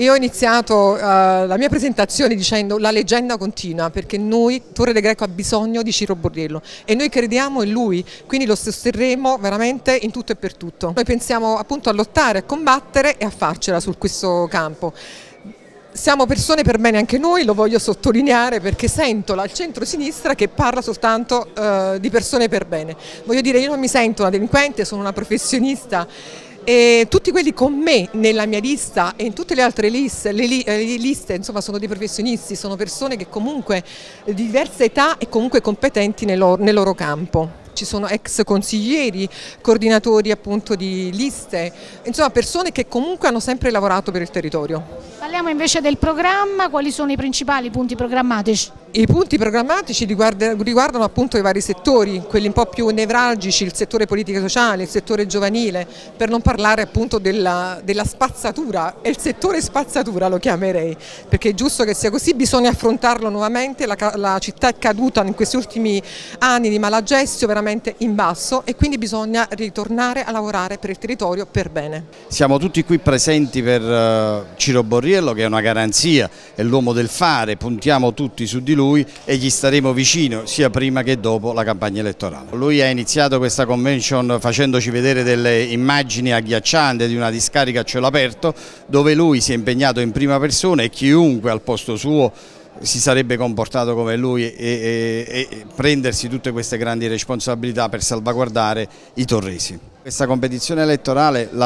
Io ho iniziato la mia presentazione dicendo la leggenda continua, perché noi, Torre del Greco ha bisogno di Ciro Borriello e noi crediamo in lui, quindi lo sosterremo veramente in tutto e per tutto. Noi pensiamo appunto a lottare, a combattere e a farcela su questo campo. Siamo persone per bene anche noi, lo voglio sottolineare perché sento al centro-sinistra che parla soltanto di persone per bene. Voglio dire, io non mi sento una delinquente, sono una professionista e tutti quelli con me nella mia lista e in tutte le altre liste, le liste insomma sono dei professionisti, sono persone che comunque di diversa età e comunque competenti nel loro campo. Ci sono ex consiglieri, coordinatori appunto di liste, insomma persone che comunque hanno sempre lavorato per il territorio. Parliamo invece del programma, quali sono i principali punti programmatici? I punti programmatici riguardano appunto i vari settori, quelli un po' più nevralgici, il settore politica sociale, il settore giovanile, per non parlare appunto della spazzatura, e il settore spazzatura lo chiamerei, perché è giusto che sia così, bisogna affrontarlo nuovamente, la città è caduta in questi ultimi anni di malagestio veramente in basso e quindi bisogna ritornare a lavorare per il territorio per bene. Siamo tutti qui presenti per Ciro Borriello, che è una garanzia, è l'uomo del fare, puntiamo tutti su di lui e gli staremo vicino sia prima che dopo la campagna elettorale. Lui ha iniziato questa convention facendoci vedere delle immagini agghiaccianti di una discarica a cielo aperto dove lui si è impegnato in prima persona e chiunque al posto suo si sarebbe comportato come lui e prendersi tutte queste grandi responsabilità per salvaguardare i torresi. Questa competizione elettorale la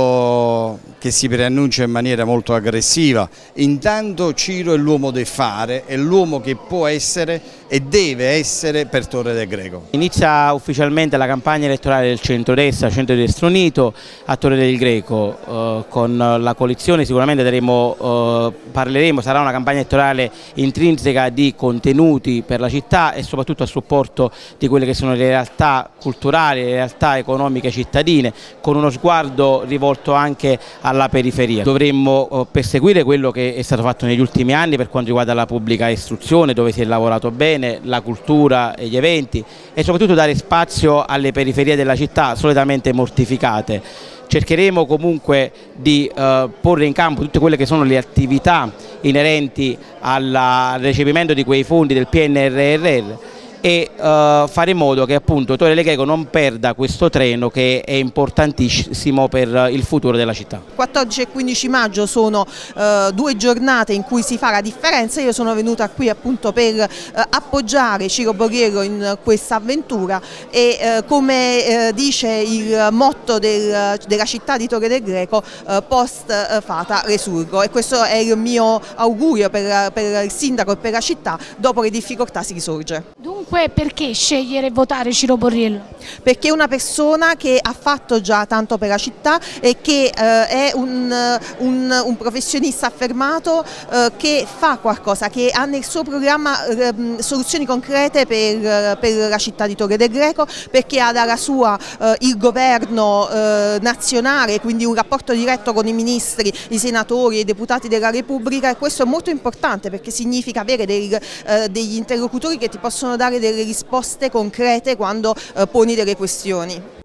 vedo che si preannuncia in maniera molto aggressiva. Intanto Ciro è l'uomo del fare, è l'uomo che può essere e deve essere per Torre del Greco. Inizia ufficialmente la campagna elettorale del centrodestra, centrodestra unito a Torre del Greco. Con la coalizione sicuramente parleremo, sarà una campagna elettorale intrinseca di contenuti per la città e soprattutto a supporto di quelle che sono le realtà culturali, le realtà economiche cittadine, con uno sguardo rivolto anche alla periferia. Dovremmo perseguire quello che è stato fatto negli ultimi anni per quanto riguarda la pubblica istruzione, dove si è lavorato bene, la cultura e gli eventi, e soprattutto dare spazio alle periferie della città solitamente mortificate. Cercheremo comunque di porre in campo tutte quelle che sono le attività inerenti al recepimento di quei fondi del PNRR e fare in modo che appunto Torre del Greco non perda questo treno che è importantissimo per il futuro della città. 14 e 15 maggio sono due giornate in cui si fa la differenza. Io sono venuta qui appunto per appoggiare Ciro Borriello in questa avventura e come dice il motto della città di Torre del Greco, post fata resurgo, e questo è il mio augurio per il sindaco e per la città: dopo le difficoltà si risorge. Dunque perché scegliere e votare Ciro Borriello? Perché è una persona che ha fatto già tanto per la città e che è un professionista affermato, che fa qualcosa, che ha nel suo programma soluzioni concrete per la città di Torre del Greco, perché ha dalla sua il governo nazionale, quindi un rapporto diretto con i ministri, i senatori e i deputati della Repubblica, e questo è molto importante perché significa avere degli interlocutori che ti possono dare delle risposte concrete quando poni delle questioni.